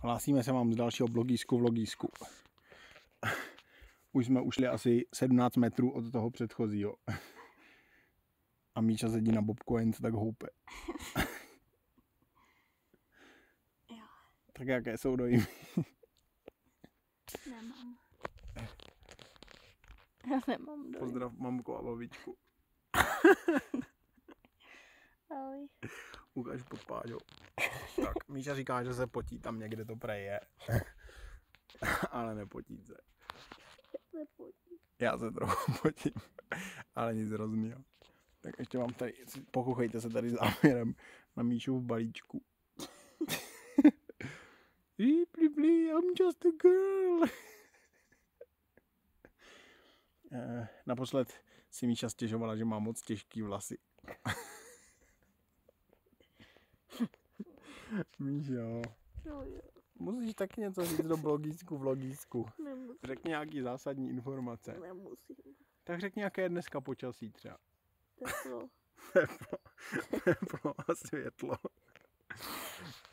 Hlásíme se vám z dalšího vlogísku. Už jsme ušli asi 17 metrů od toho předchozího. A Míša sedí na bobku a jen se tak houpe. Jo. Tak jaké jsou dojmy? Nemám. Já nemám dojem. Pozdrav mamku a babičku. Ahoj. Ukaž pod páďou. Tak, Míša říká, že se potí tam někde to prej je. Ale nepotí se. Nepotí. Já se trochu potím. Ale nic hrozného. Tak ještě vám tady, pokuchejte se tady záměrem na Míšu v balíčku. I'm just a girl. Naposled si Míša stěžovala, že má moc těžký vlasy. Míšo, No jo. musíš taky něco říct do vlogísku. Nemusím. Řekni nějaký zásadní informace. Nemusím. Tak řekni, jaké je dneska počasí třeba. Teplo. Teplo a světlo.